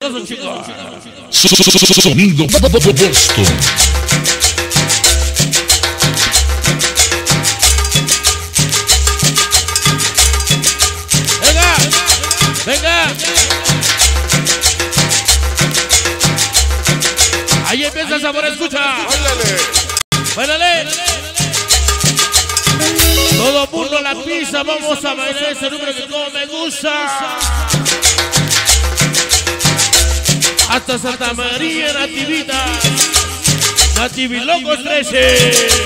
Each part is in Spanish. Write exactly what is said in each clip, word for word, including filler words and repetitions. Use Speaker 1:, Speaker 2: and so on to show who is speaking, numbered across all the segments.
Speaker 1: Eso, chicos.
Speaker 2: Sonido Boston.
Speaker 1: Venga, venga. Ahí empieza el sabor, escucha. Báilale. Todo mundo a la pista, vamos a bailar ese número que como me gusta. Hasta Santa María Nativita, Nativilocos trece.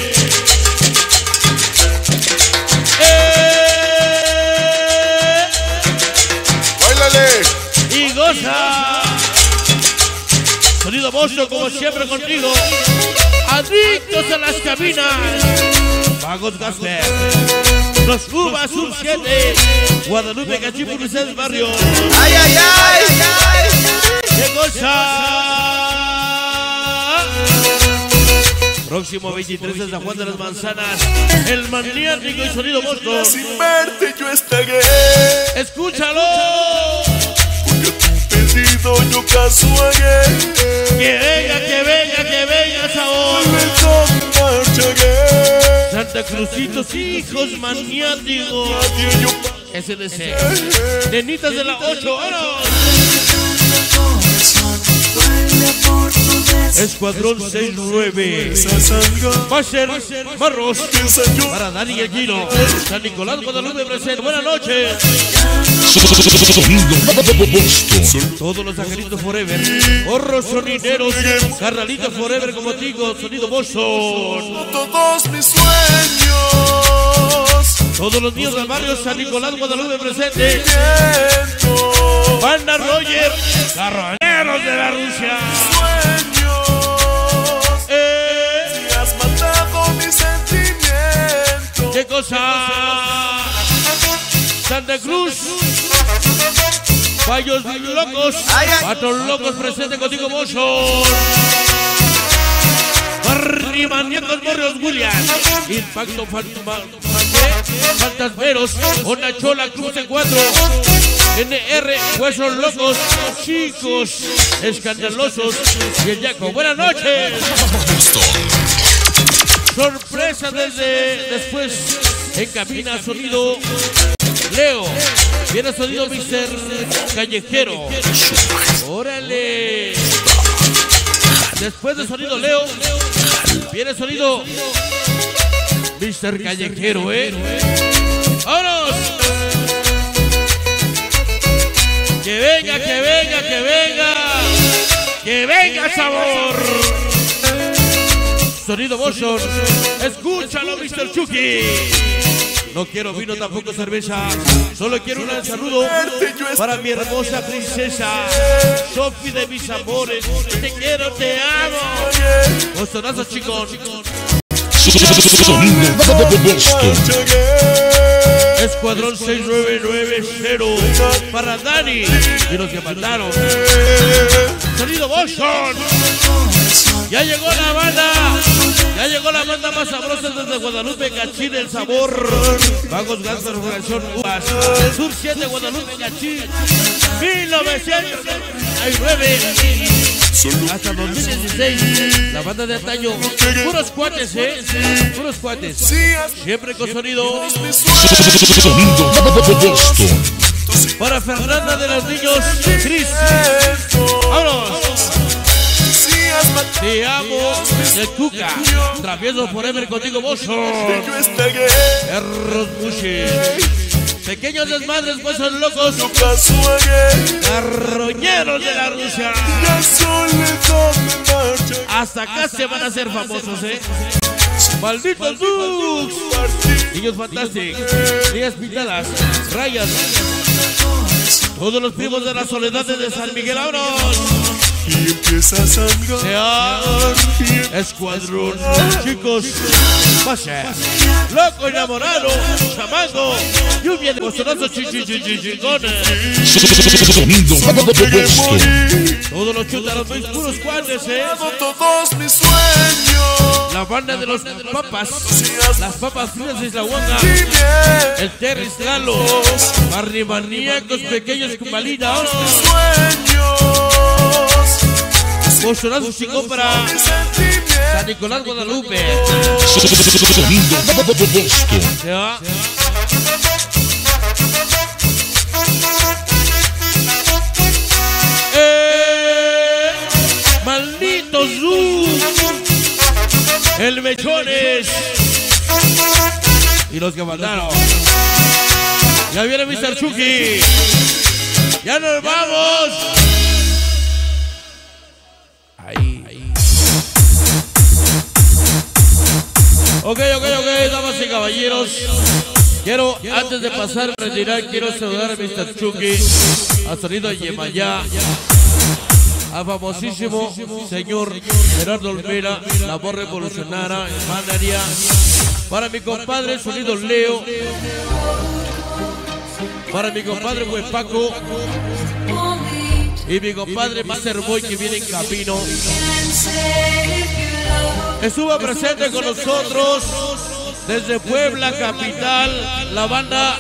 Speaker 1: Eh.
Speaker 3: ¡Báilale!
Speaker 1: Y goza. Sonido Boston, como siempre contigo. Adictos a las cabinas. Vagos Gasper. Los Uvas Sur siete. Guadalupe Cachimbo, Mercedes Barrio.
Speaker 3: ¡Ay, ay, ay! ay.
Speaker 1: ¡Qué cosa! Próximo veintitrés de San Juan de las Manzanas, el maniático y sonido Boston.
Speaker 3: Sin verte yo estaré.
Speaker 1: ¡Escúchalo!
Speaker 3: Porque tu pedido yo caso haré.
Speaker 1: ¡Que venga, que venga, que venga, sabor! Santa Crucitos, hijos maniáticos. S D C. Nenitas de la ocho horas. Escuadrón sesenta y nueve. Va a ser Marros para Dani y el Gino. San Nicolás, Guadalupe presente. Buenas noches.
Speaker 2: Sonido Boston.
Speaker 1: Todos los angelitos forever. Horros sonideros. Carnalitos forever como digo. Sonido Boston.
Speaker 3: Todos mis sueños.
Speaker 1: Todos los niños del barrio San Nicolás, Guadalupe presente. Banda Roger. Carroñeros de la Rusia. ¿Qué cosa? Santa Cruz. Fallos locos. Patos locos presente contigo, Mozo. Barry Maníacos Morrios William. Impacto Fantasmeros. Una Chola Cruz de cuatro. N R Huesos Locos. Chicos escandalosos. Y el Yaco. Buenas noches. Sorpresa desde después en cabina sonido Leo. Viene sonido mister Callejero. Órale. Después de sonido Leo viene sonido mister Callejero, eh. ¡Vámonos! Que venga, que venga, que venga. Que venga sabor. Sonido Boston, escúchalo, mister Chucky. No quiero vino, tampoco cerveza. Solo quiero un saludo para mi hermosa princesa Sofi de mis amores. Te quiero, te amo. Bostonazo, chicos.
Speaker 2: Sonido Boston.
Speaker 1: Escuadrón seis nueve nueve cero para Dani y los que mandaron. Sonido Boston. Ya llegó la banda. Ya llegó la banda más sabrosa desde Guadalupe, Cachín, el sabor. Vagos Gasper, Organización Uvas. Sur siete, Guadalupe, Cachín. mil novecientos noventa y nueve. Hasta dos mil dieciséis. La banda de antaño. Puros cuates, eh. Puros cuates. Siempre con sonido.
Speaker 2: Sonido Boston.
Speaker 1: Para Fernanda de los niños. Cris. Vámonos. Te amo, de Cuca. Travieso forever contigo, Boston. Perros Mushi. Pequeños desmadres, huesos locos. Carroñeros de la Rusia. Hasta acá se van a hacer famosos, eh. Malditos Dux. Niños fantásticos. Niñas pintadas. Rayas. Todos los primos de la soledad de San Miguel. ¡Vámonos!
Speaker 3: Y empieza a sangrar.
Speaker 1: Escuadrón, chicos, pase. Loco enamorado, chamando. Lluvia de bostonazos, chichichichichicones.
Speaker 2: Sonido Boston.
Speaker 1: Todos los chútaros, mis puros cuates, eh.
Speaker 3: Todos mis sueños.
Speaker 1: La banda de los papas, las papas frías de Isla Huanga. El Terry Lalo, Barry Maníacos, pequeños con balina.
Speaker 3: Sueños.
Speaker 1: Bochonazo chingón para San Nicolás, Guadalupe.
Speaker 2: Sonido Boston.
Speaker 1: Se va. Eh, maldito Zoom. El Mechones. Y los que mandaron. Ya viene mister Chucky. Ya nos vamos. Ahí, ahí. Ok, ok, ok, damas y caballeros. Quiero, antes de pasar a retirar, quiero saludar a mister Chucky, a Sonido Yemayá, a famosísimo señor Gerardo Olvera, la voz revolucionaria, Manaria, para mi compadre Sonido Leo, para mi compadre Buen Paco y mi compadre Master Boy, que viene en camino. Estuvo presente con nosotros desde Puebla capital la banda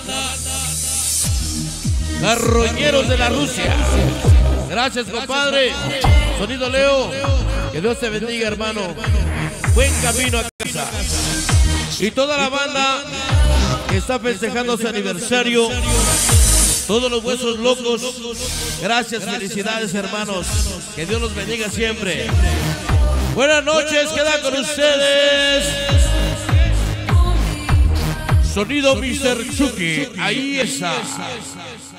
Speaker 1: Carroñeros de la Rusia. Gracias, compadre Sonido Leo, que Dios te bendiga, hermano. Buen camino a casa. Y toda la banda que está festejando su aniversario, todos los huesos locos, gracias, felicidades, hermanos. Que Dios los bendiga siempre. Buenas noches, queda con ustedes Sonido mister Chucky. Ahí está.